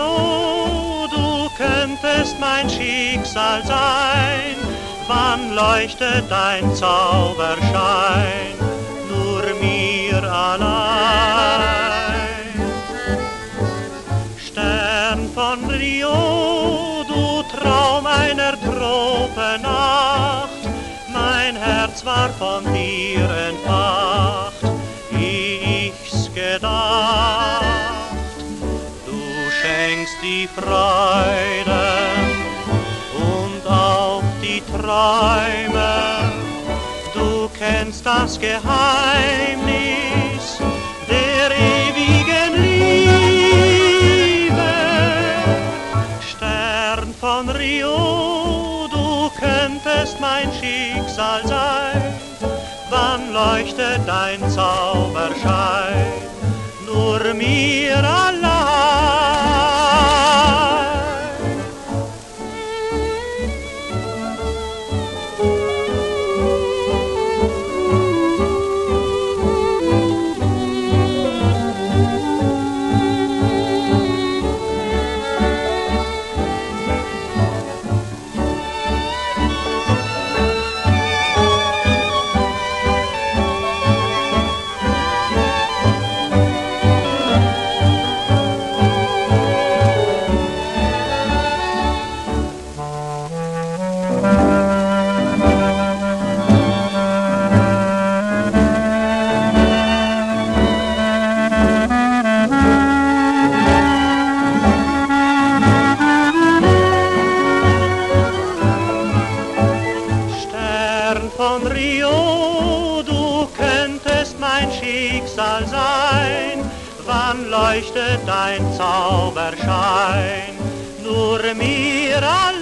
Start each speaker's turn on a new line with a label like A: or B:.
A: Rio, du könntest mein Schicksal sein. Wann leuchtet dein Zauberschein? Nur mir allein. Stern von Rio, du Traum einer Tropennacht, mein Herz war von dir entfacht, wie ich's gedacht. Du schenkst die Freuden und auch die Träume, du kennst das Geheimnis der ewigen Liebe. Stern von Rio, du könntest mein Schicksal sein. Wann leuchtet dein Zauberschein? Nur mir allein. Von Rio, du könntest mein Schicksal sein. Wann leuchtet dein Zauberschein? Nur mir allein.